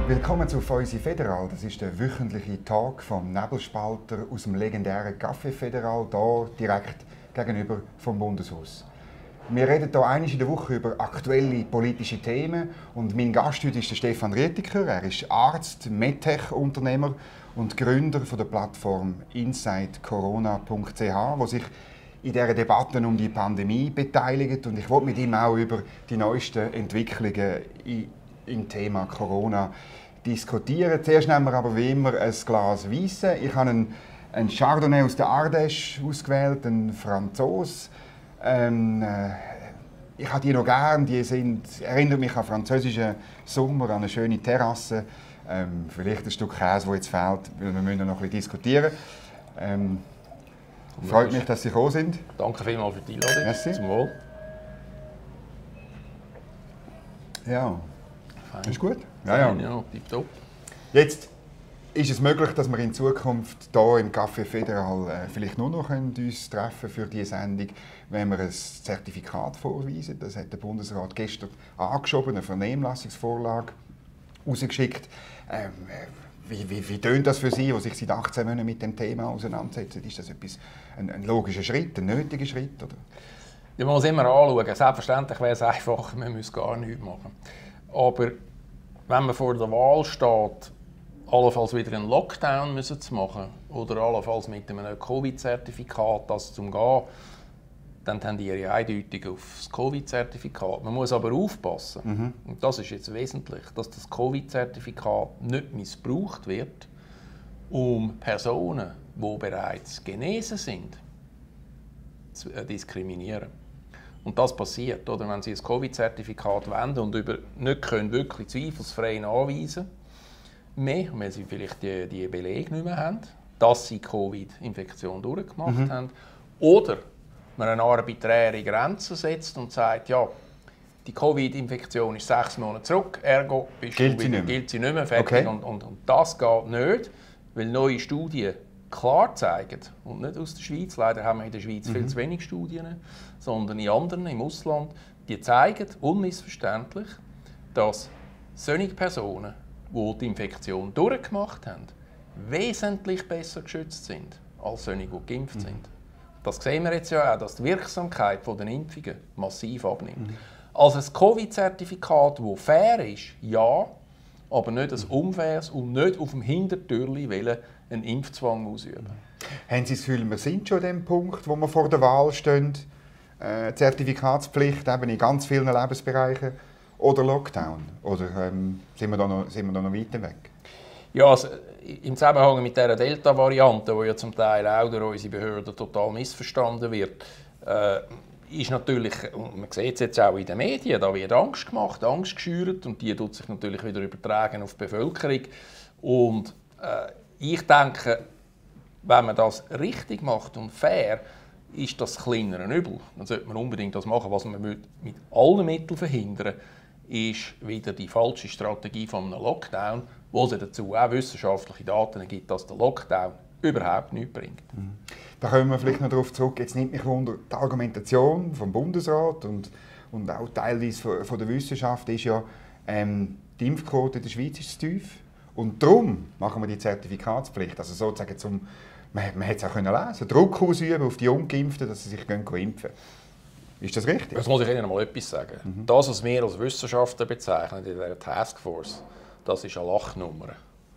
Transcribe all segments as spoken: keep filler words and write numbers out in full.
Willkommen zu Feusi Federal. Das ist der wöchentliche Tag vom Nebelspalter aus dem legendären Café Federal, hier direkt gegenüber vom Bundeshaus. Wir reden hier einmal in der Woche über aktuelle politische Themen und mein Gast heute ist der Stefan Rüettiger. Er ist Arzt, MedTech-Unternehmer und Gründer von der Plattform inside corona punkt c h, wo sich in dieser Debatte um die Pandemie beteiligt. Und ich wollte mit ihm auch über die neuesten Entwicklungen im Thema Corona diskutieren. Zuerst nehmen wir aber wie immer ein Glas Weisse. Ich habe einen, einen Chardonnay aus der Ardèche ausgewählt, einen Franzos. Ähm, äh, ich habe die noch gern. Die sind, erinnern mich an französischen Sommer, an eine schöne Terrasse. Ähm, vielleicht ein Stück Käse, das jetzt fehlt, weil wir müssen noch ein bisschen diskutieren. Ähm, freut mich, dass Sie gekommen sind. Danke vielmals für die Einladung. Merci. Zum Wohl. Ja. Fein. Ist gut? Ja, Fein, ja. ja, tipptopp. Jetzt ist es möglich, dass wir in Zukunft hier im Café Federal äh, vielleicht nur noch uns treffen für diese Sendung, wenn wir ein Zertifikat vorweisen. Das hat der Bundesrat gestern angeschoben, eine Vernehmlassungsvorlage rausgeschickt. Ähm, wie, wie, wie tönt das für Sie, die sich seit achtzehn Monaten mit dem Thema auseinandersetzen? Ist das etwas, ein, ein logischer Schritt, ein nötiger Schritt? Oder? Ja, man muss immer anschauen. Selbstverständlich wäre es einfacher, man müsste gar nichts machen. Aber wenn man vor der Wahl steht, allenfalls wieder einen Lockdown müssen zu machen oder allenfalls mit einem Covid-Zertifikat das zu gehen, dann tendiere ich eindeutig auf das Covid-Zertifikat. Man muss aber aufpassen, mhm. und das ist jetzt wesentlich, dass das Covid-Zertifikat nicht missbraucht wird, um Personen, die bereits genesen sind, zu diskriminieren. Und das passiert, oder? Wenn Sie ein Covid-Zertifikat wenden und über nicht können wirklich zweifelsfrei nachweisen mehr, weil Sie vielleicht die, die Belege nicht mehr haben, dass Sie Covid-Infektion durchgemacht mhm. haben, oder man eine arbiträre Grenze setzt und sagt, ja, die Covid-Infektion ist sechs Monate zurück, ergo bist gilt, du sie wieder, gilt sie nicht mehr, fertig. Okay. Und, und, und das geht nicht, weil neue Studien klar zeigen, und nicht aus der Schweiz, leider haben wir in der Schweiz mhm. viel zu wenig Studien, sondern in anderen, im Ausland, die zeigen unmissverständlich, dass solche Personen, die die Infektion durchgemacht haben, wesentlich besser geschützt sind als solche, die geimpft mhm. sind. Das sehen wir jetzt ja auch, dass die Wirksamkeit der Impfungen massiv abnimmt. Mhm. Also ein Covid-Zertifikat, das fair ist, ja, aber nicht ein unfaires und nicht auf dem Hintertürli einen Impfzwang ausüben. Haben Sie das Gefühl, wir sind schon an dem Punkt, wo wir vor der Wahl stehen? Äh, Zertifikatspflicht eben in ganz vielen Lebensbereichen oder Lockdown? Oder ähm, sind, wir da noch, sind wir da noch weiter weg? Ja, also, im Zusammenhang mit dieser Delta-Variante, die ja zum Teil auch durch unsere Behörden total missverstanden wird, äh, ist natürlich, und man sieht es jetzt auch in den Medien, da wird Angst gemacht, Angst geschürt und die tut sich natürlich wieder übertragen auf die Bevölkerung. Und äh, ich denke, wenn man das richtig macht und fair, ist das kleinere Übel. Dann sollte man unbedingt das machen. Was man mit allen Mitteln verhindern ist wieder die falsche Strategie von einem Lockdown, wo es dazu auch wissenschaftliche Daten gibt, dass der Lockdown überhaupt nichts bringt. Mhm. Da kommen wir vielleicht noch darauf zurück. Jetzt nimmt mich wunder, die Argumentation vom Bundesrat und, und auch teilweise von, von der Wissenschaft ist ja, ähm, die Impfquote in der Schweiz ist zu tief. Und darum machen wir die Zertifikatspflicht. Also sozusagen zum, man, man hätte es auch können lesen, Druck ausüben auf die Ungeimpften, dass sie sich gehen, gehen impfen. Ist das richtig? Jetzt muss ich Ihnen mal etwas sagen. Mhm. Das, was wir als Wissenschaftler bezeichnen in der Taskforce, das ist eine Lachnummer.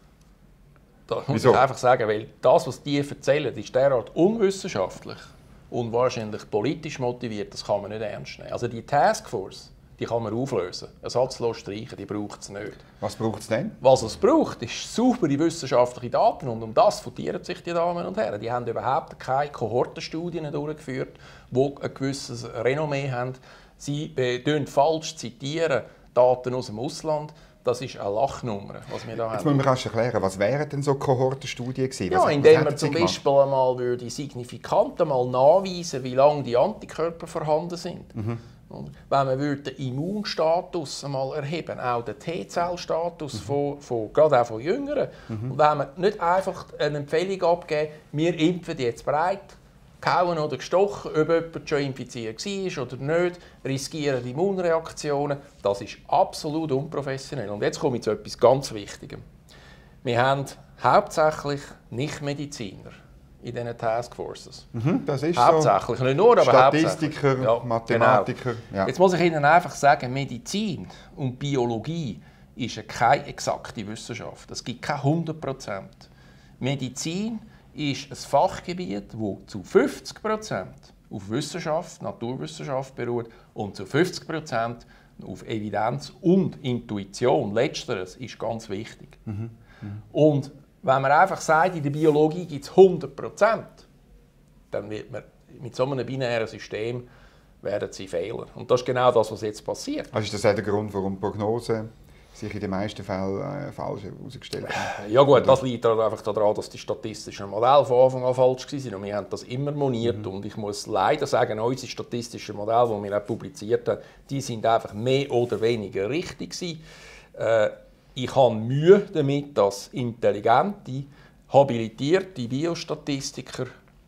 Da muss Wieso? ich einfach sagen, weil das, was die erzählen, ist derart unwissenschaftlich und wahrscheinlich politisch motiviert, das kann man nicht ernst nehmen. Also die Taskforce, die kann man auflösen. Ersatzlos streichen, die braucht es nicht. Was braucht es denn? Was es braucht, ist saubere wissenschaftliche Daten und um das fundieren sich die Damen und Herren. Die haben überhaupt keine Kohortenstudien durchgeführt, die ein gewisses Renommee haben. Sie zitieren falsch zitieren Daten aus dem Ausland. Das ist eine Lachnummer, was wir da Jetzt haben. Jetzt muss man rasch erklären, was wären denn so Kohortenstudien gewesen? Ja, was, indem was man zum Beispiel einmal würde signifikant einmal nachweisen, wie lange die Antikörper vorhanden sind. Mhm. Wenn man würde den Immunstatus einmal erheben, auch den T-Zell-Status, mhm. von, von, gerade auch von Jüngeren, mhm. und wenn man nicht einfach eine Empfehlung abgeben, wir impfen jetzt breit, gehauen oder gestochen, ob jemand schon infiziert war oder nicht, riskieren Immunreaktionen. Das ist absolut unprofessionell. Und jetzt komme ich zu etwas ganz Wichtigem. Wir haben hauptsächlich Nicht-Mediziner in diesen Taskforces. Mhm, das ist hauptsächlich, so. Nicht nur, aber Statistiker, ja, Mathematiker. Genau. Ja. Jetzt muss ich Ihnen einfach sagen, Medizin und Biologie ist keine exakte Wissenschaft. Es gibt keine hundert Prozent. Medizin ist ein Fachgebiet, das zu fünfzig Prozent auf Wissenschaft, Naturwissenschaft beruht und zu fünfzig Prozent auf Evidenz und Intuition. Letzteres ist ganz wichtig. Mhm. Mhm. Und wenn man einfach sagt, in der Biologie gibt es hundert Prozent, dann wird man mit so einem binären System werden sie fehlen. Und das ist genau das, was jetzt passiert. Also ist das auch der Grund, warum Prognosen sich in den meisten Fällen äh, falsch herausgestellt haben? Ja gut, das liegt einfach daran, dass die statistischen Modelle von Anfang an falsch waren. Und wir haben das immer moniert. Mhm. Und ich muss leider sagen, unsere statistischen Modelle, die wir auch publiziert haben, die sind einfach mehr oder weniger richtig gewesen. Äh, ich habe Mühe damit, dass intelligente, habilitierte Biostatistiker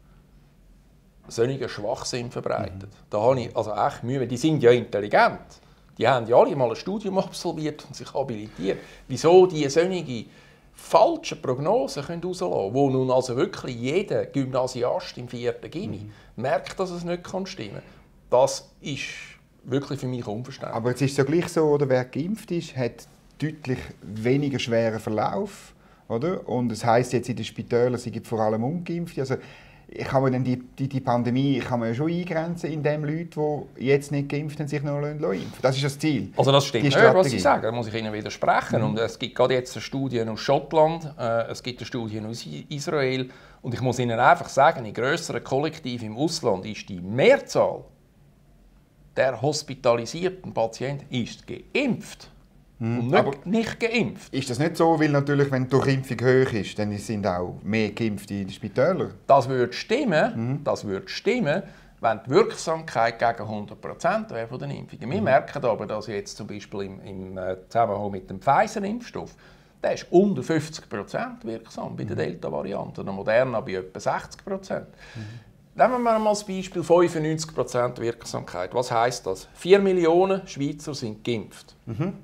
solchen Schwachsinn verbreiten. Mhm. Da habe ich also echt Mühe, weil die sind ja intelligent. Die haben ja alle mal ein Studium absolviert und sich habilitiert. Wieso die solche falschen Prognosen können rauslassen können, wo nun also wirklich jeder Gymnasiast im vierten Gymi mhm. merkt, dass es nicht stimmen kann. Das ist wirklich für mich unverständlich. Aber es ist ja gleich so, oder, wer geimpft ist, hat deutlich weniger schweren Verlauf. Oder? Und es heisst jetzt in den Spitälern, es gibt vor allem Ungeimpfte. Also, kann man denn die, die, die Pandemie kann man ja schon eingrenzen, indem Leute, die jetzt nicht geimpft haben, sich noch impfen. Das ist das Ziel. Also das stimmt nicht, was Sie sagen. Da muss ich Ihnen widersprechen. Mhm. Und es gibt gerade jetzt Studien aus Schottland, äh, es gibt Studien aus Israel. Und ich muss Ihnen einfach sagen, in grösseren Kollektiven im Ausland ist die Mehrzahl der hospitalisierten Patienten ist geimpft. Und nicht, aber nicht geimpft. Ist das nicht so, weil natürlich, wenn die Durchimpfung hoch ist, dann sind auch mehr Geimpfte in den Spitälern? Das würde stimmen, mhm. das würde stimmen, wenn die Wirksamkeit gegen hundert Prozent wäre von den Impfungen. Wir mhm. merken aber, dass jetzt zum Beispiel im, im Zusammenhang mit dem Pfizer-Impfstoff, der ist unter fünfzig Prozent wirksam bei der Delta-Variante, der Moderna bei etwa sechzig Prozent. Mhm. Nehmen wir mal das Beispiel fünfundneunzig Prozent Wirksamkeit. Was heisst das? vier Millionen Schweizer sind geimpft. Mhm.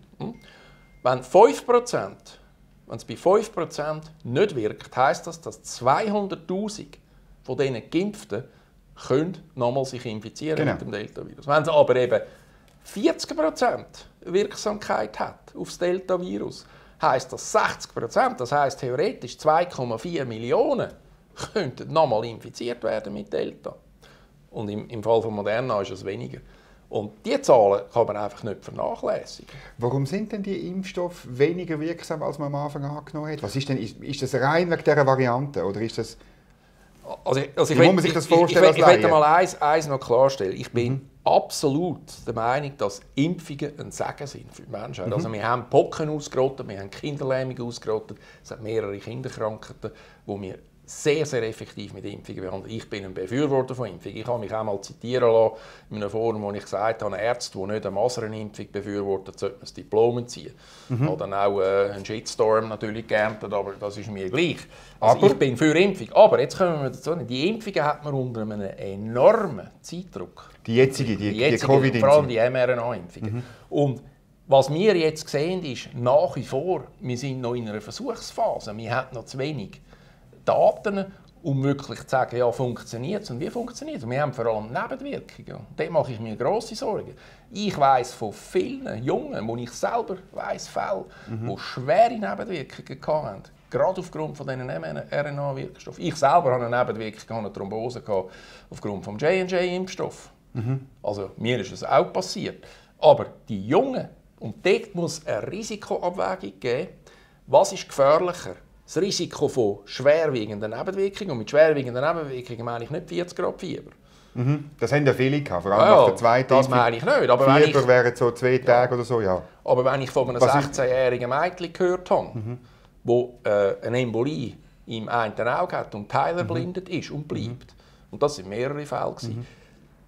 Wenn fünf Prozent, wenn es bei fünf Prozent nicht wirkt, heisst das, dass zweihunderttausend von diesen Geimpften können nochmal sich infizieren genau. mit dem Delta-Virus. Wenn es aber eben vierzig Prozent Wirksamkeit hat auf das Delta-Virus, heisst das sechzig Prozent, das heisst theoretisch zwei Komma vier Millionen könnten nochmal infiziert werden mit Delta. Und im, im Fall von Moderna ist es weniger. Und diese Zahlen kann man einfach nicht vernachlässigen. Warum sind denn die Impfstoffe weniger wirksam, als man am Anfang angenommen hat? Was ist, denn, ist, ist das rein wegen dieser Variante? Oder ist das... Also, also ich Wie muss man sich das vorstellen? Ich, ich, ich, ich möchte mal eins, eins noch klarstellen. Ich bin mhm. absolut der Meinung, dass Impfungen ein Segen sind für die Menschheit. Mhm. Also wir haben Pocken ausgerottet, wir haben Kinderlähmung ausgerottet, es hat mehrere Kinderkrankheiten, die wir sehr, sehr effektiv mit Impfungen behandelt. Ich bin ein Befürworter von Impfungen. Ich habe mich auch mal zitieren lassen in einem Forum, wo ich gesagt habe, ein Arzt, der nicht eine Masernimpfung befürwortet, sollte das Diplom entziehen. Mhm. Ich habe dann auch äh, einen Shitstorm natürlich geerntet, aber das ist mir gleich. Also ich bin für Impfung. Aber jetzt kommen wir dazu. Die Impfungen hat man unter einem enormen Zeitdruck. Die jetzige, die, die, jetzige, die Covid-Impfung. Vor allem die mRNA-Impfungen. Mhm. Und was wir jetzt sehen, ist nach wie vor, wir sind noch in einer Versuchsphase. Wir haben noch zu wenig Daten, um wirklich zu sagen, ja, funktioniert es und wie funktioniert es. Wir haben vor allem Nebenwirkungen. Da mache ich mir grosse Sorgen. Ich weiss von vielen Jungen, wo ich selber weiss, Fälle, mhm. die schwere Nebenwirkungen hatten, gerade aufgrund von diesen R N A-Wirkstoffen. Ich selber hatte eine Nebenwirkung, eine Thrombose aufgrund des J and J-Impfstoffs. Mhm. Also mir ist es auch passiert. Aber die Jungen, und dort muss es eine Risikoabwägung geben, was ist gefährlicher? Das Risiko von schwerwiegenden Nebenwirkungen. Und mit schwerwiegenden Nebenwirkungen meine ich nicht vierzig Grad Fieber. Mhm. Das haben ja viele gehabt, vor allem ja, nach der zweiten das meine ich nicht. Aber Fieber wenn ich, wären so zwei Tage ja. oder so, ja. Aber wenn ich von einem sechzehnjährigen Mädchen gehört habe, mhm. wo äh, eine Embolie im einen Auge hat und teilverblindet mhm. ist und bleibt, mhm. und das waren mehrere Fälle, mhm.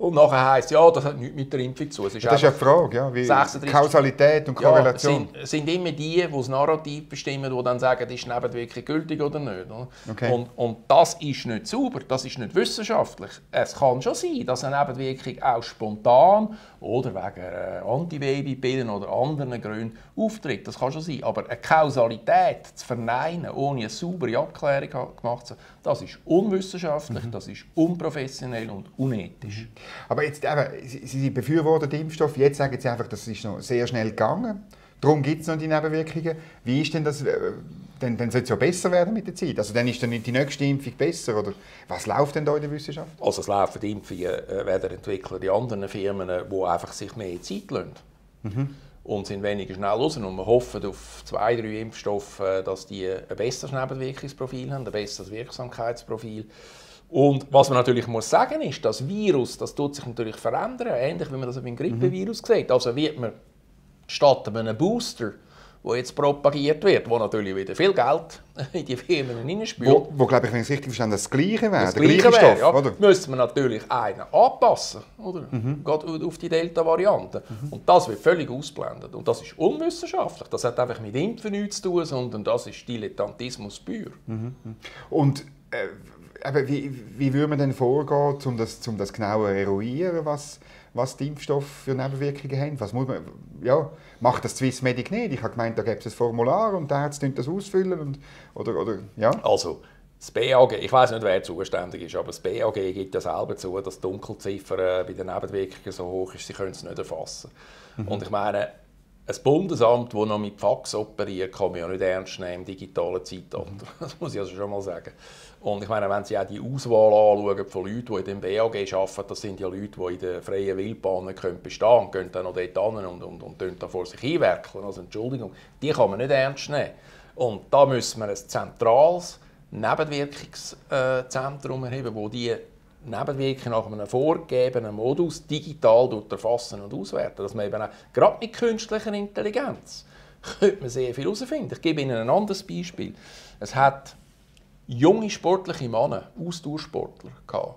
Und nachher heisst es, ja, das hat nichts mit der Impfung zu. Es ist das ist ja die Frage, ja, wie sechsunddreißig Kausalität und Korrelation. Ja, es sind, sind immer die, die das Narrativ bestimmen, die dann sagen, ist die Nebenwirkung gültig oder nicht. Okay. Und, und das ist nicht sauber, das ist nicht wissenschaftlich. Es kann schon sein, dass eine Nebenwirkung auch spontan oder wegen äh, Antibabypillen oder anderen Gründen auftritt. Das kann schon sein. Aber eine Kausalität zu verneinen, ohne eine saubere Abklärung gemacht zu haben, das ist unwissenschaftlich, mhm. das ist unprofessionell und unethisch. Aber jetzt, eben, Sie, Sie befürworten den Impfstoff, jetzt sagen Sie einfach, das ist noch sehr schnell gegangen. Darum gibt es noch die Nebenwirkungen. Wie ist denn das? Dann, dann soll es ja besser werden mit der Zeit. Also dann ist dann die nächste Impfung besser, oder was läuft denn da in der Wissenschaft? Also es laufen die Impfungen, äh, werden entwickelt in anderen Firmen, die einfach sich mehr Zeit lassen. Mhm. Und sind weniger schnell raus. Und wir hoffen auf zwei, drei Impfstoffe, dass die ein besseres Nebenwirkungsprofil haben, ein besseres Wirksamkeitsprofil. Und was man natürlich muss sagen ist, das Virus, das tut sich natürlich verändern, ähnlich wie man das beim Grippevirus mhm. sieht. Also wird man statt einem Booster, der jetzt propagiert wird, wo natürlich wieder viel Geld in die Firmen hineinspült. Wo, wo glaube ich, wenn ich es richtig verstanden das Gleiche wäre, das der gleiche wär, Stoff, ja, oder? Müsste man natürlich einen anpassen, oder? Mhm. Gerade auf die Delta-Variante. Mhm. Und das wird völlig ausblendet. Und das ist unwissenschaftlich. Das hat einfach mit Impfen nichts zu tun, sondern das ist Dilettantismus pur. Mhm. Und äh, aber wie, wie würde man denn vorgehen, um das, um das genauer zu eruieren, was, was die Impfstoffe für Nebenwirkungen haben? Was muss man, ja, macht das Swissmedic nicht? Ich habe gemeint, da gibt es ein Formular und die Ärzte das ausfüllen. Und, oder, oder, ja. Also, das B A G, ich weiß nicht, wer zuständig ist, aber das B A G gibt ja selber zu, dass die Dunkelziffer bei den Nebenwirkungen so hoch ist, sie können es nicht erfassen. Mhm. Und ich meine, ein Bundesamt, das noch mit Fax operiert, kann man ja nicht ernst nehmen im digitalen Zeitalter. Das muss ich also schon mal sagen. Und ich meine, wenn Sie auch die Auswahl anschauen von Leuten, die in dem B A G arbeiten, das sind ja Leute, die in der freien Wildbahn nicht bestehen können, und gehen dann noch dort hin und, und, und, und da vor sich hinwerkeln. Also Entschuldigung, die kann man nicht ernst nehmen. Und da müssen wir ein zentrales Nebenwirkungszentrum erheben, wo die Nebenwirkungen nach einem vorgegebenen Modus digital erfassen und auswerten. Dass man eben auch, gerade mit künstlicher Intelligenz könnte man sehr viel herausfinden. Ich gebe Ihnen ein anderes Beispiel. Es hat junge sportliche Männer, Ausdauersportler, gehabt,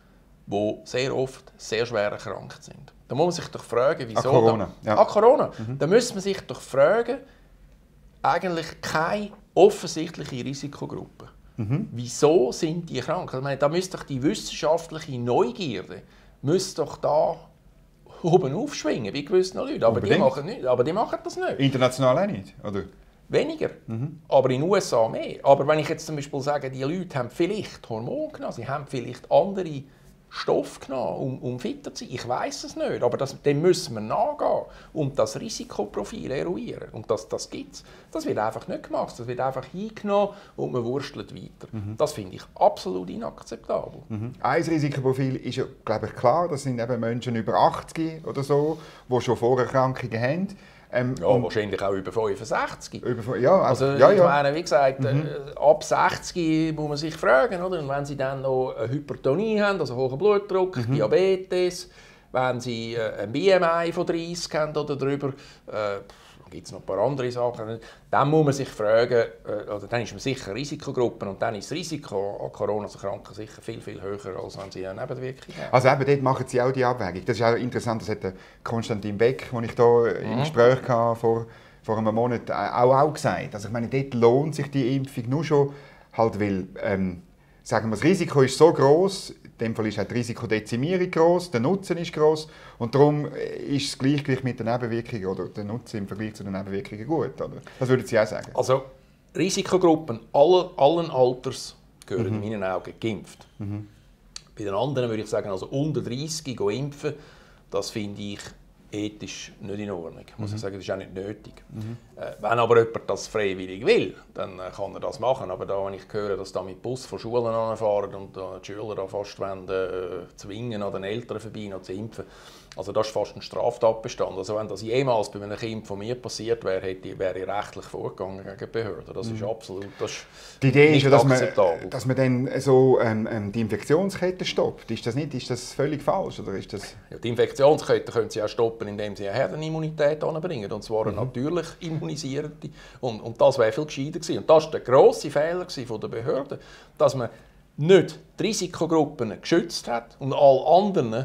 die sehr oft sehr schwer erkrankt sind. Da muss man sich doch fragen, wieso... Ah, Corona. Da, ja. ah, Corona. Mhm. Da müsste man sich doch fragen, eigentlich keine offensichtliche Risikogruppe. Mhm. Wieso sind die krank? Ich meine, da müsste doch die wissenschaftliche Neugierde müsste doch da oben aufschwingen, wie gewisse Leute. Aber die, machen nicht, aber die machen das nicht. International auch nicht, oder? Weniger, mhm. aber in den U S A mehr. Aber wenn ich jetzt zum Beispiel sage, die Leute haben vielleicht Hormone genommen, sie haben vielleicht andere Stoffe genommen, um, um fitter zu sein. Ich weiss es nicht, aber das, dem müssen wir nachgehen und das Risikoprofil eruieren. Und das, das gibt es. Das wird einfach nicht gemacht. Das wird einfach hingenommen und man wurstelt weiter. Mhm. Das finde ich absolut inakzeptabel. Mhm. Ein Risikoprofil ist ja, glaube ich, klar. Das sind eben Menschen über achtzig oder so, die schon Vorerkrankungen haben. Ähm, ja, wahrscheinlich auch über fünfundsechzig. Über, ja, also, ja, ja. Ich meine, wie gesagt, mhm. äh, ab sechzig muss man sich fragen, oder? Und wenn Sie dann noch eine Hypertonie haben, also hohen Blutdruck, mhm. Diabetes, wenn Sie äh, ein B M I von dreißig haben oder darüber, äh, gibt es noch ein paar andere Sachen, dann muss man sich fragen, äh, oder dann ist man sicher Risikogruppen und dann ist das Risiko an Corona zu erkranken sicher viel, viel höher, als wenn Sie eine Nebenwirkung haben. Also eben dort machen Sie auch die Abwägung. Das ist auch interessant, das hat der Konstantin Beck, den ich hier mhm. im Gespräch hatte, vor, vor einem Monat auch, auch gesagt. Also ich meine, dort lohnt sich die Impfung nur schon, halt, weil ähm, sagen wir, das Risiko ist so groß. In dem Fall ist auch die Risikodezimierung groß, der Nutzen ist groß und darum ist das Gleichgewicht mit den Nebenwirkungen oder der Nutzen im Vergleich zu den Nebenwirkungen gut, oder? Das würden Sie auch sagen? Also Risikogruppen aller, allen Alters gehören mhm. in meinen Augen geimpft. Mhm. Bei den anderen würde ich sagen, also unter dreißig impfen, das finde ich ethisch nicht in Ordnung. Muss mhm. ich sagen, das ist auch nicht nötig. Mhm. Äh, wenn aber jemand das freiwillig will, dann äh, kann er das machen. Aber da, wenn ich höre, dass da mit Bus von Schulen anfahren und äh, die Schüler da fast wollen, äh, zwingen, an den Eltern vorbei noch zu impfen, also das ist fast ein Straftatbestand. Also wenn das jemals bei einem Kind von mir passiert wäre, hätte, wäre ich rechtlich vorgegangen gegen die Behörden. Das ist mhm. absolut das ist die Idee ist ja, dass man, dass man dann so ähm, die Infektionskette stoppt. Ist das nicht? Ist das völlig falsch? Oder ist das... ja, die Infektionskette können Sie auch stoppen, indem Sie eine Herdenimmunität anbringen. Und zwar eine mhm. natürlich immunisierende. Und, und das wäre viel gescheiter gewesen. Und das war der grosse Fehler von der Behörden, dass man nicht die Risikogruppen geschützt hat und alle anderen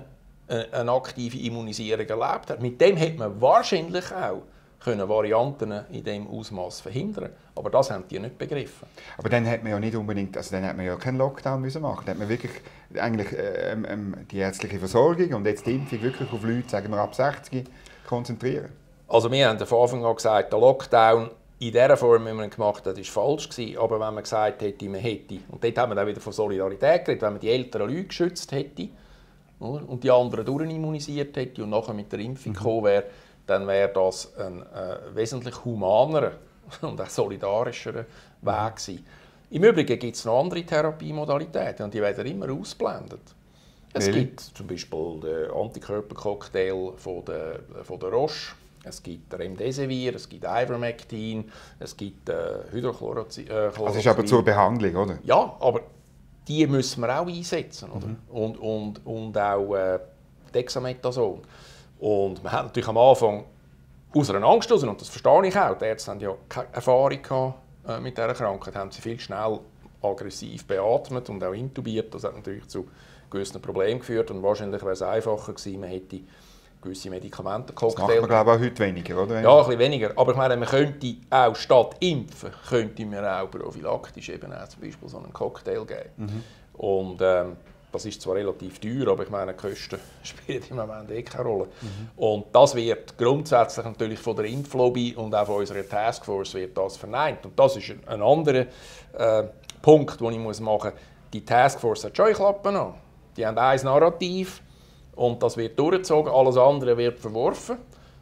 eine aktive Immunisierung erlebt hat. Mit dem hätte man wahrscheinlich auch können Varianten in diesem Ausmaß verhindern. Aber das haben die nicht begriffen. Aber dann hat man ja nicht unbedingt, also dann hat man ja keinen Lockdown müssen machen. Dann hat man wirklich eigentlich ähm, ähm, die ärztliche Versorgung und jetzt die Impfung wirklich auf Leute, sagen wir ab sechzig, konzentrieren. Also wir haben von Anfang an gesagt, der Lockdown in dieser Form, wie man ihn gemacht hat, war falsch gewesen. Aber wenn man gesagt hätte, man hätte, und dort haben wir dann wieder von Solidarität geredet, wenn man die älteren Leute geschützt hätte, oder, und die anderen durchimmunisiert hätte und nachher mit der Impfung mhm. gekommen wäre, dann wäre das ein äh, wesentlich humanerer und auch solidarischerer Weg gewesen. Im Übrigen gibt es noch andere Therapiemodalitäten und die werden immer ausgeblendet. Es Really? gibt zum Beispiel den Antikörpercocktail von der, von der Roche, es gibt Remdesivir, es gibt Ivermectin, es gibt äh, Hydrochloroquin. Äh, also das ist aber zur Behandlung, oder? Ja, aber die müssen wir auch einsetzen. Oder? Mhm. Und, und, und auch äh, Dexamethason. Und wir haben natürlich am Anfang aus einer Angst heraus, und das verstehe ich auch, die Ärzte haben ja keine Erfahrung gehabt, äh, mit dieser Krankheit, haben sie viel schnell aggressiv beatmet und auch intubiert. Das hat natürlich zu gewissen Problemen geführt und wahrscheinlich wäre es einfacher gewesen, man hätte gewisse Medikamentencocktails. Das macht man, glaube ich, auch heute weniger, oder? Ja, ein bisschen weniger. Aber ich meine, man könnte auch statt impfen, könnte man auch prophylaktisch eben auch zum Beispiel so einen Cocktail geben. Mhm. Und ähm, das ist zwar relativ teuer, aber ich meine, die Kosten spielen im Moment eh keine Rolle. Mhm. Und das wird grundsätzlich natürlich von der Impflobby und auch von unserer Taskforce wird das verneint. Und das ist ein, ein anderer äh, Punkt, den ich muss machen muss. Die Taskforce hat Scheuklappen an. Die haben ein Narrativ und das wird durchgezogen, alles andere wird verworfen.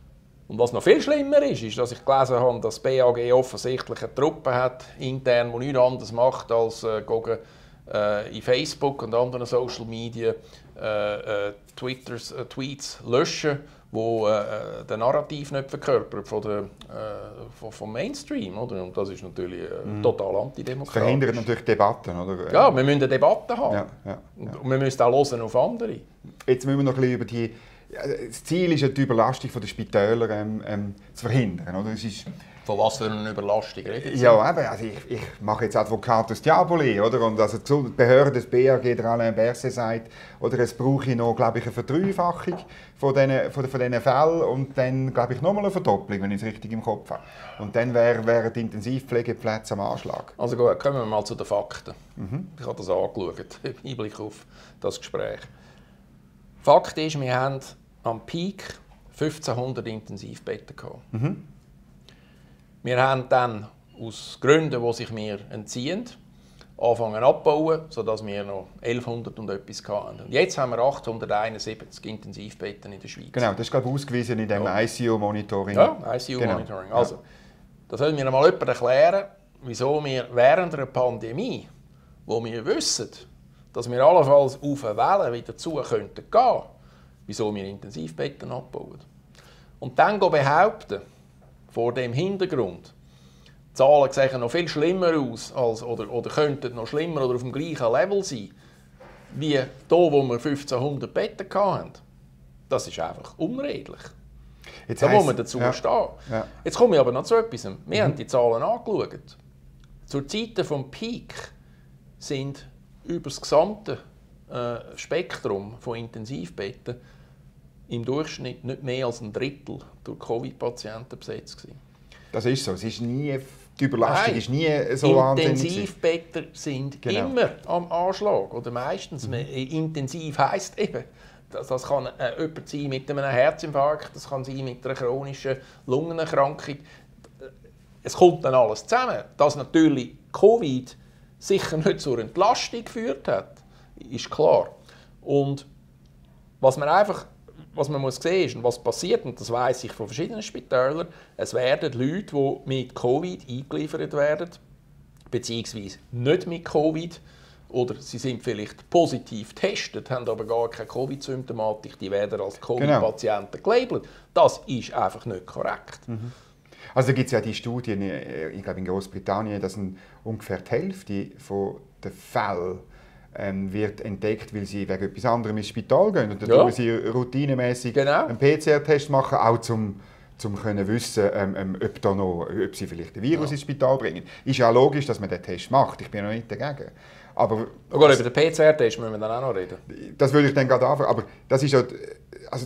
Und was noch viel schlimmer ist, ist, dass ich gelesen habe, dass das B A G offensichtlich eine Truppe hat, intern, die nichts anderes macht, als äh, gegen, äh, in Facebook und anderen Social Media äh, äh, Twitters, äh, Tweets löschen, die äh, den Narrativ nicht verkörpert von der, äh, von, vom Mainstream. Oder? Und das ist natürlich äh, mm. total antidemokratisch. Das verhindert natürlich Debatten. Oder? Ja, wir müssen eine Debatte haben. Ja, ja, ja. Und wir müssen auch hören auf andere. Jetzt müssen wir noch ein bisschen über die... Das Ziel ist ja, die Überlastung der Spitäler ähm, ähm, zu verhindern. Oder? Es ist Von was für eine Überlastung redet Sie? Ja, aber also ich, ich mache jetzt Advocatus Diaboli, oder? Und also die Behörde des B A G, der Alain Berset, sagt, oder es brauche noch, glaube ich, eine Verdreifachung von diesen, von, von diesen Fällen und dann, glaube ich, nochmal eine Verdopplung, wenn ich es richtig im Kopf habe. Und dann wären wär die Intensivpflegeplätze am Anschlag. Also gut, kommen wir mal zu den Fakten. Mhm. Ich habe das angeschaut, im Hinblick auf das Gespräch. Fakt ist, wir haben am Peak fünfzehnhundert Intensivbetten gehabt. Mhm. Wir haben dann aus Gründen, die sich mir entziehen, angefangen abzubauen, sodass wir noch elfhundert und etwas hatten. Und jetzt haben wir achthunderteinundsiebzig Intensivbetten in der Schweiz. Genau, das ist glaube ich ausgewiesen in dem ja. I C U-Monitoring. Ja, I C U-Monitoring. Genau. Also, da soll mir mal jemand erklären, wieso wir während einer Pandemie, wo wir wissen, dass wir allenfalls auf eine Welle wieder zu könnten gehen, wieso wir Intensivbetten abbauen. Und dann behaupten, vor dem Hintergrund, die Zahlen sehen noch viel schlimmer aus, als, oder, oder könnten noch schlimmer oder auf dem gleichen Level sein, wie hier, wo wir fünfzehnhundert Betten hatten. Das ist einfach unredlich. Jetzt da muss man dazu ja, stehen. Ja. Jetzt komme ich aber noch zu etwas. Wir mhm. haben die Zahlen angeschaut. Zur Zeit des Peak sind über das gesamte äh, Spektrum von Intensivbetten im Durchschnitt nicht mehr als ein Drittel durch Covid-Patienten besetzt gewesen. Das ist so. Es ist nie, die Überlastung Nein. ist nie so wahnsinnig. Intensivbetten sind genau. immer am Anschlag. Oder meistens. Mhm. Intensiv heisst eben, das, das kann äh, jemand sein mit einem Herzinfarkt, das kann sein mit einer chronischen Lungenerkrankung. Es kommt dann alles zusammen. Dass natürlich Covid sicher nicht zur Entlastung geführt hat, ist klar. Und was man einfach Was man muss sehen ist, und was passiert, und das weiss ich von verschiedenen Spitälern, es werden Leute, die mit Covid eingeliefert werden, beziehungsweise nicht mit Covid, oder sie sind vielleicht positiv getestet, haben aber gar keine Covid-Symptomatik, die werden als Covid-Patienten genau. gelabelt. Das ist einfach nicht korrekt. Mhm. Also da gibt es ja die Studien, ich glaube in Großbritannien, dass ungefähr die Hälfte der Fälle Ähm, wird entdeckt, weil sie wegen etwas anderem ins Spital gehen. Und dann ja. sie routinemäßig genau. einen P C R-Test machen, auch zum um zu wissen, ähm, ob, da noch, ob sie vielleicht ein Virus ja. ins Spital bringen. Ist ja logisch, dass man den Test macht. Ich bin noch nicht dagegen. Aber oh Gott, über den P C R-Test müssen wir dann auch noch reden. Das würde ich dann gerade anfangen. Aber das ist halt, also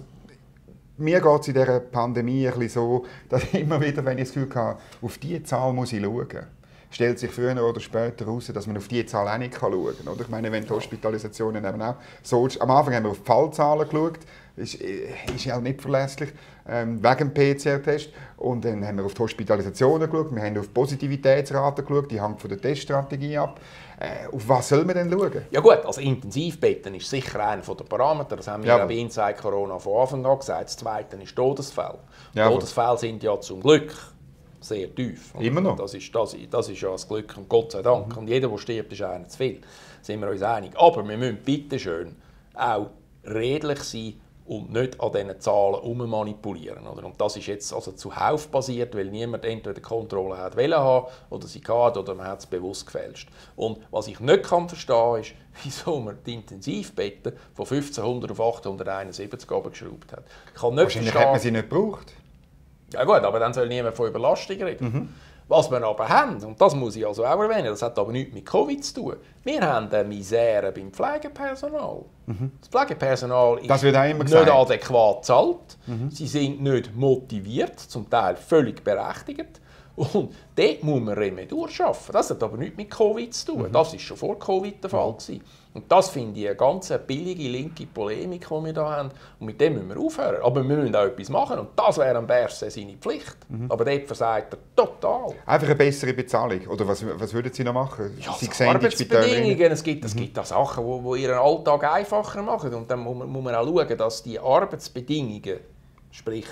mir geht es in dieser Pandemie ein bisschen so, dass immer wieder, wenn ich das Gefühl habe, auf diese Zahl muss ich schauen, stellt sich früher oder später heraus, dass man auf diese Zahl auch nicht schauen kann. Oder? Ich meine, wenn die Hospitalisationen eben auch so... Am Anfang haben wir auf die Fallzahlen geschaut, ist, ist ja nicht verlässlich, ähm, wegen dem P C R-Test. Und dann haben wir auf die Hospitalisationen geschaut, wir haben auf die Positivitätsrate geschaut, die hängt von der Teststrategie ab. Äh, auf was soll man denn schauen? Ja gut, also Intensivbetten ist sicher einer der Parameter. Das haben wir ja bei Inside Corona von Anfang an gesagt. Das Zweite ist Todesfälle. Ja, Todesfälle sind ja zum Glück sehr tief. Immer noch. Das ist, das, das ist ja das Glück und Gott sei Dank. Mhm. Und jeder, der stirbt, ist einer zu viel. Da sind wir uns einig. Aber wir müssen bitte schön auch redlich sein und nicht an diesen Zahlen rummanipulieren. Und das ist jetzt also zuhauf passiert, weil niemand entweder die Kontrolle hat wollen haben oder sie hat oder man hat es bewusst gefälscht. Und was ich nicht kann verstehen ist, wieso man die Intensivbetten von fünfzehnhundert auf achthunderteinundsiebzig geschraubt hat. Ich kann nicht Wahrscheinlich verstehen, hat man sie nicht gebraucht. Ja gut, aber dann soll niemand von Überlastung reden. Mhm. Was wir aber haben, und das muss ich also auch erwähnen, das hat aber nichts mit Covid zu tun. Wir haben eine Misere beim Pflegepersonal. Mhm. Das Pflegepersonal ist das wird auch immer nicht gesagt. adäquat bezahlt. Mhm. Sie sind nicht motiviert, zum Teil völlig berechtigt. Und dort muss man Remedur schaffen. Das hat aber nichts mit Covid zu tun. Mhm. Das war schon vor Covid der Fall. Mhm. Und das finde ich eine ganz billige linke Polemik, die wir hier haben. Und mit dem müssen wir aufhören. Aber wir müssen auch etwas machen. Und das wäre am Berset seine Pflicht. Mhm. Aber dort versagt er total. Einfach eine bessere Bezahlung? Oder was, was würden Sie noch machen? Ja, Sie sehen Arbeitsbedingungen. Es gibt, es gibt auch Sachen, die, die Ihren Alltag einfacher machen. Und dann muss man, muss man auch schauen, dass die Arbeitsbedingungen, sprich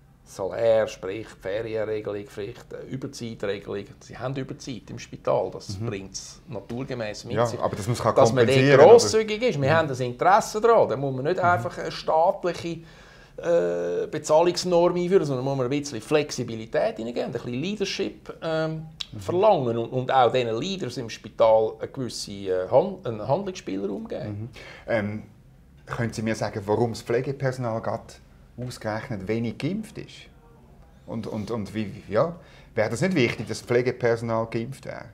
Salär, sprich Ferienregelung, vielleicht Überzeitregelung. Sie haben Überzeit im Spital, das mhm. bringt es naturgemäß mit ja, sich. Aber das muss man dass man dort grosszügig ist. Wir mhm. haben das Interesse daran. Da muss man nicht mhm. einfach eine staatliche äh, Bezahlungsnorm einführen, sondern muss man ein bisschen Flexibilität hineingeben, ein bisschen Leadership ähm, mhm. verlangen und, und auch diesen Leaders im Spital einen gewissen äh, Hand, einen Handlungsspielraum geben. Mhm. Ähm, können Sie mir sagen, warum das Pflegepersonal gerade ausgerechnet wenig geimpft ist? Und, und, und wie, ja, wäre das nicht wichtig, dass das Pflegepersonal geimpft wäre?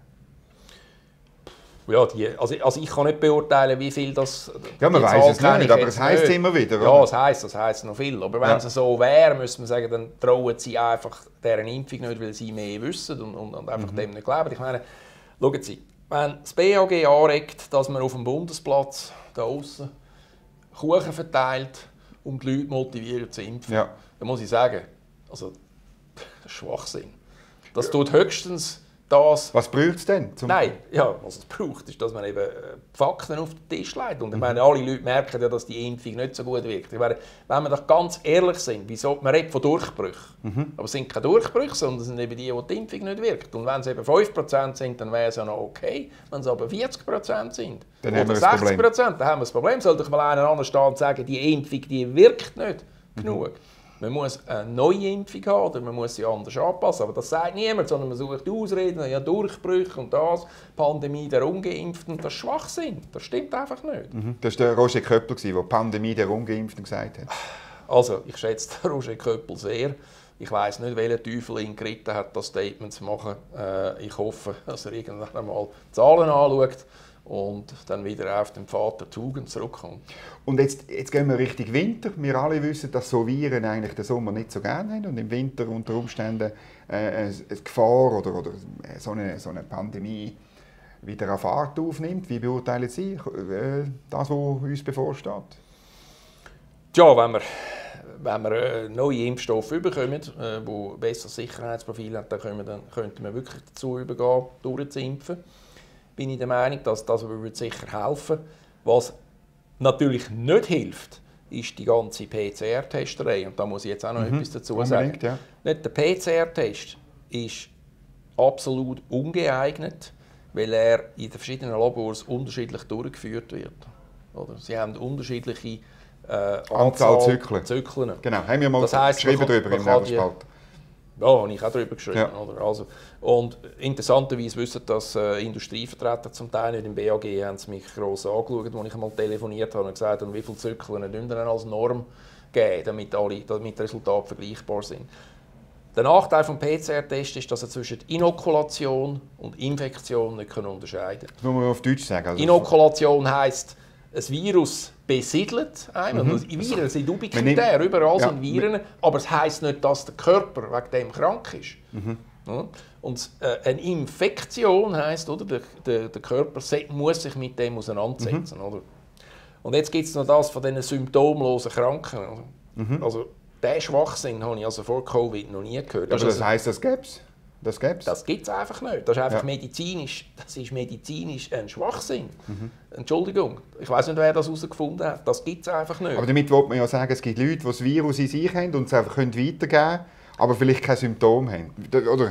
Ja, die, also, also ich kann nicht beurteilen, wie viel das... Ja, man weiß es nicht, aber es heisst es immer wieder. Ja, es heisst, das heisst noch viel. Aber wenn ja. es so wäre, müsste man sagen, dann trauen sie einfach deren Impfung nicht, weil sie mehr wissen und, und, und einfach mhm. dem nicht glauben. Ich meine, schauen Sie, wenn das B A G anregt, dass man auf dem Bundesplatz da außen Kuchen verteilt, um die Leute motivieren zu impfen, ja. dann muss ich sagen, also, das ist Schwachsinn. Das tut höchstens das... Was braucht es denn? Zum Nein, ja, was es braucht, ist, dass man eben Fakten auf den Tisch legt. Und ich meine, alle Leute merken ja, dass die Impfung nicht so gut wirkt. Ich meine, wenn wir doch ganz ehrlich sind, wieso, man redet von Durchbrüchen. Mhm. Aber es sind keine Durchbrüche, sondern es sind eben die, wo die Impfung nicht wirkt. Und wenn es eben fünf Prozent sind, dann wäre es ja noch okay. Wenn es aber vierzig Prozent sind dann oder sechzig Prozent, dann haben wir das Problem. Sollte ich mal einen anderen stehen und sagen, die Impfung die wirkt nicht mhm. genug. Man muss eine neue Impfung haben oder man muss sie anders anpassen. Aber das sagt niemand, sondern man sucht Ausreden, ja, Durchbrüche und das, Pandemie der Ungeimpften. Das ist Schwachsinn. Das stimmt einfach nicht. Mhm. Das war der Roger Köppel, der die Pandemie der Ungeimpften gesagt hat. Also, ich schätze den Roger Köppel sehr. Ich weiss nicht, welcher Teufel ihn geritten hat, das Statement zu machen. Äh, ich hoffe, dass er irgendwann einmal die Zahlen anschaut und dann wieder auf den Pfad der Tugend zurückkommt. Und jetzt, jetzt gehen wir Richtung Winter. Wir alle wissen, dass so Viren eigentlich den Sommer nicht so gerne haben und im Winter unter Umständen äh, eine Gefahr oder, oder so, eine, so eine Pandemie wieder eine Fahrt aufnimmt. Wie beurteilen Sie äh, das, was uns bevorsteht? Ja, wenn wir, wenn wir äh, neue Impfstoffe bekommen, die äh, ein besseres Sicherheitsprofil haben, dann, können wir, dann könnten wir wirklich dazu übergehen, durchzuimpfen. Bin ich der Meinung, dass das würde sicher helfen. Was natürlich nicht hilft, ist die ganze P C R-Testerei. Und da muss ich jetzt auch noch mhm. etwas dazu sagen. Ja. Nicht der P C R-Test ist absolut ungeeignet, weil er in den verschiedenen Labors unterschiedlich durchgeführt wird. Oder? Sie haben unterschiedliche äh, Anzahl, Anzahl Zyklen. Zyklen. Genau, haben wir mal das heisst, geschrieben darüber im Nebelspalt. Ja, habe ich auch darüber geschrieben. Ja. Oder? Also, und interessanterweise wissen das äh, Industrievertreter zum Teil nicht. Im B A G haben sie mich gross angeschaut, als ich einmal telefoniert habe und gesagt habe, wie viele Zyklen wir als Norm geben, damit, alle, damit die Resultate vergleichbar sind. Der Nachteil des P C R-Tests ist, dass er zwischen Inokulation und Infektion nicht unterscheiden kann. Das muss man auf Deutsch sagen. Also Inokulation heisst, ein Virus besiedelt einen. Mhm. Also Viren sind ubiquitär, überall ja. sind Viren, aber es heisst nicht, dass der Körper wegen dem krank ist. Mhm. Ja. Und äh, eine Infektion heisst, oder, der, der, der Körper muss sich mit dem auseinandersetzen. Mhm. Oder? Und jetzt gibt es noch das von diesen symptomlosen Kranken. Oder? Mhm. Also, diesen Schwachsinn habe ich also vor Covid noch nie gehört. Aber das also, heisst, das gäbe es? Das gäbe es? Das gibt es einfach nicht. Das ist einfach ja. medizinisch, das ist medizinisch ein Schwachsinn. Mhm. Entschuldigung, ich weiß nicht, wer das herausgefunden hat. Das gibt es einfach nicht. Aber damit will man ja sagen, es gibt Leute, die das Virus in sich haben und es einfach weitergeben können, aber vielleicht keine Symptome haben. Oder?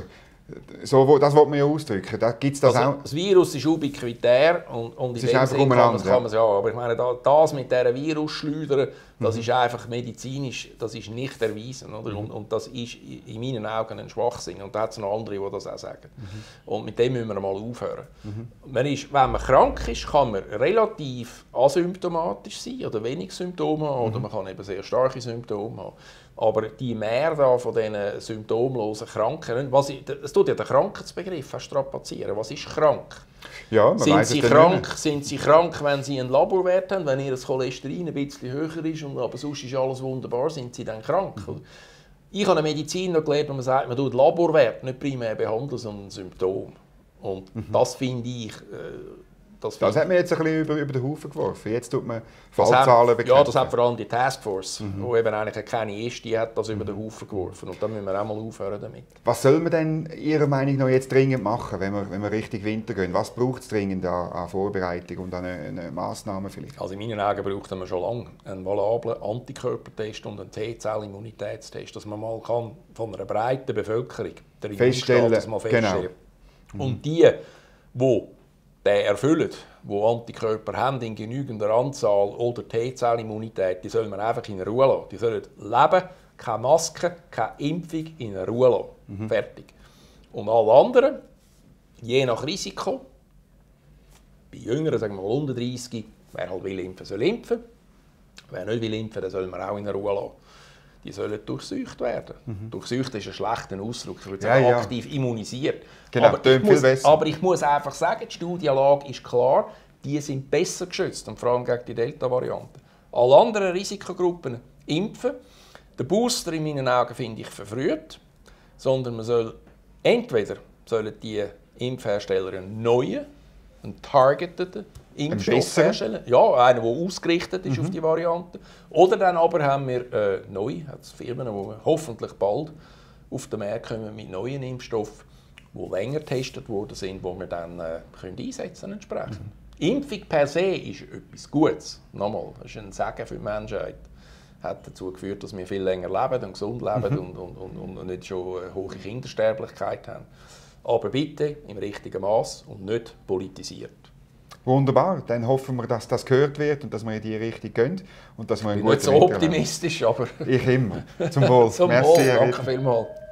So, das will man ja ausdrücken. Da gibt's das, also, auch? Das Virus ist ubiquitär und, und in dem Sinne kann man es ja. ja. Aber ich meine, das mit dieser Virusschleudern, das mhm. ist einfach medizinisch, das ist nicht erwiesen. Oder? Mhm. Und, und das ist in meinen Augen ein Schwachsinn. Und da hat es noch andere, die das auch sagen. Mhm. Und mit dem müssen wir mal aufhören. Mhm. Man ist, wenn man krank ist, kann man relativ asymptomatisch sein oder wenig Symptome haben. Mhm. Oder man kann eben sehr starke Symptome haben. Aber die Mehr da von diesen symptomlosen Kranken, was ich, es tut ja den Krankheitsbegriff strapazieren. Was ist krank? Ja, man sind, sie krank sind sie krank, wenn sie einen Laborwert haben, wenn ihr Cholesterin ein bisschen höher ist, und aber sonst ist alles wunderbar, sind sie dann krank? Mhm. Ich habe eine Medizin noch gelernt, wo man sagt, man tut Laborwert nicht primär behandeln, sondern Symptom. Und mhm. das finde ich... Äh, Das, das hat man jetzt ein bisschen über, über den Haufen geworfen. Jetzt tut man Fallzahlen bekämpfen. Ja, das hat vor allem die Taskforce, mhm. die eben eigentlich keine ist, die hat das über den Haufen geworfen. Und da müssen wir auch mal aufhören damit. Was soll man denn Ihrer Meinung nach jetzt dringend machen, wenn wir, wenn wir Richtung Winter gehen? Was braucht es dringend an, an Vorbereitung und an eine, eine Massnahmen vielleicht? Also in meinen Augen braucht man schon lange einen valablen Antikörpertest und einen T-Zell-Immunitätstest, dass man mal kann von einer breiten Bevölkerung der feststellen, das mal feststellen. Genau. Und die, die den erfüllen, die Antikörper haben in genügender Anzahl oder T-Zell-Immunität, die soll man einfach in Ruhe lassen. Die sollen leben, keine Maske, keine Impfung, in Ruhe lassen. Mhm. Fertig. Und alle anderen, je nach Risiko, bei Jüngeren, sagen wir mal unter dreißig, wer halt will impfen, soll impfen. Wer nicht will impfen, den soll man auch in Ruhe lassen. Die sollen durchseucht werden. Mhm. Durchseucht ist ein schlechter Ausdruck, ich würde sagen, ja, ja. aktiv immunisiert. Genau, aber, ich muss, aber ich muss einfach sagen, die Studienlage ist klar, die sind besser geschützt, und vor allem gegen die Delta-Variante. Alle anderen Risikogruppen impfen. Den Booster in meinen Augen finde ich verfrüht, sondern man soll entweder sollen die Impfhersteller einen neuen, einen targeteten Impfstoff herstellen. Ja, einer, der ausgerichtet ist mhm. auf die Variante. Oder dann aber haben wir äh, neu, hat es Firmen, die hoffentlich bald auf den Markt kommen mit neuen Impfstoffen, die länger getestet worden sind, die wir dann äh, können einsetzen entsprechend. Mhm. Impfung per se ist etwas Gutes. Nochmal, das ist ein Segen für die Menschheit. Hat dazu geführt, dass wir viel länger leben und gesund leben mhm. und, und, und, und nicht schon eine hohe Kindersterblichkeit haben. Aber bitte im richtigen Maß und nicht politisiert. Wunderbar, dann hoffen wir, dass das gehört wird und dass wir in die Richtung gehen. Und dass wir ich bin nicht so optimistisch, aber... Ich immer. Zum Wohl. Zum Wohl, danke vielmals.